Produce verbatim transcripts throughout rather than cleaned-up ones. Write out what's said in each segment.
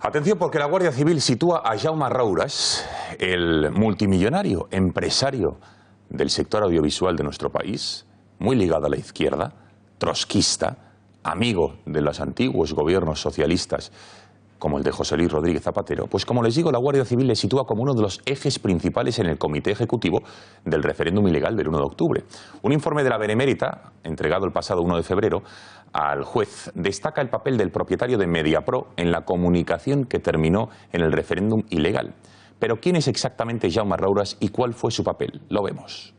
Atención, porque la Guardia Civil sitúa a Jaume Roures, el multimillonario empresario del sector audiovisual de nuestro país, muy ligado a la izquierda, trotskista, amigo de los antiguos gobiernos socialistas como el de José Luis Rodríguez Zapatero. Pues como les digo, la Guardia Civil le sitúa como uno de los ejes principales en el comité ejecutivo del referéndum ilegal del uno de octubre. Un informe de la Benemérita, entregado el pasado uno de febrero al juez, destaca el papel del propietario de Mediapro en la comunicación que terminó en el referéndum ilegal. Pero ¿quién es exactamente Jaume Roures y cuál fue su papel? Lo vemos.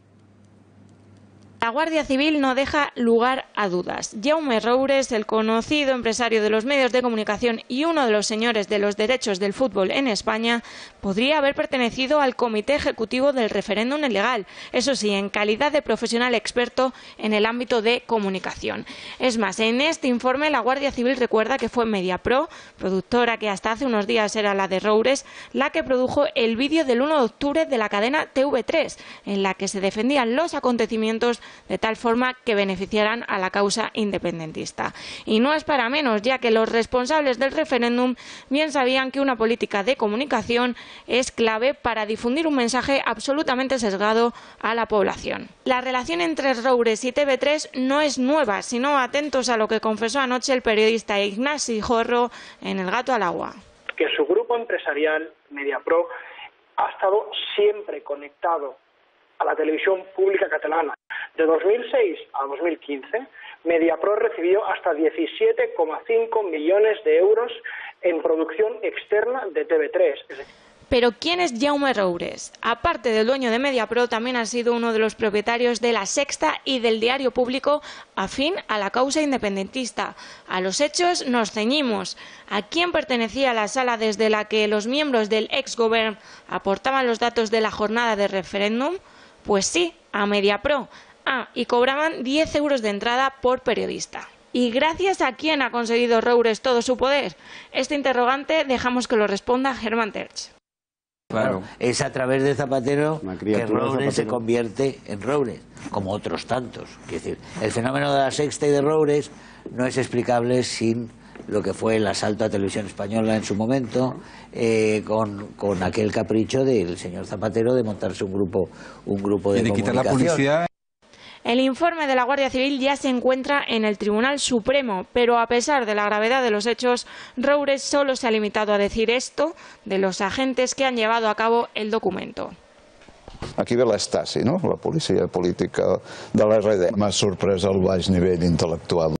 La Guardia Civil no deja lugar a dudas. Jaume Roures, el conocido empresario de los medios de comunicación y uno de los señores de los derechos del fútbol en España, podría haber pertenecido al comité ejecutivo del referéndum ilegal, eso sí, en calidad de profesional experto en el ámbito de comunicación. Es más, en este informe la Guardia Civil recuerda que fue Mediapro, productora que hasta hace unos días era la de Roures, la que produjo el vídeo del uno de octubre de la cadena T V tres, en la que se defendían los acontecimientos de tal forma que beneficiaran a la causa independentista. Y no es para menos, ya que los responsables del referéndum bien sabían que una política de comunicación es clave para difundir un mensaje absolutamente sesgado a la población. La relación entre Roures y T V tres no es nueva, sino atentos a lo que confesó anoche el periodista Ignasi Jorro en El Gato al Agua. Que su grupo empresarial, Mediapro, ha estado siempre conectado a la televisión pública catalana. De dos mil seis a dos mil quince, Mediapro recibió hasta diecisiete coma cinco millones de euros en producción externa de T V tres. Pero ¿quién es Jaume Roures? Aparte del dueño de Mediapro, también ha sido uno de los propietarios de La Sexta y del Diario Público, afín a la causa independentista. A los hechos nos ceñimos. ¿A quién pertenecía la sala desde la que los miembros del ex-gobierno aportaban los datos de la jornada de referéndum? Pues sí, a Mediapro. Ah, y cobraban diez euros de entrada por periodista. ¿Y gracias a quién ha conseguido Roures todo su poder? Este interrogante dejamos que lo responda Germán Terch. Claro, es a través de Zapatero que Roures se convierte en Roures, como otros tantos. Es decir, el fenómeno de La Sexta y de Roures no es explicable sin lo que fue el asalto a Televisión Española en su momento, eh, con, con aquel capricho del señor Zapatero de montarse un grupo, un grupo de, y de comunicación. Quitar la publicidad. El informe de la Guardia Civil ya se encuentra en el Tribunal Supremo, pero a pesar de la gravedad de los hechos, Roures solo se ha limitado a decir esto de los agentes que han llevado a cabo el documento. Aquí ve la Stasi, no? La policia política de l'R D. M'ha sorprès el baix nivell intel·lectual.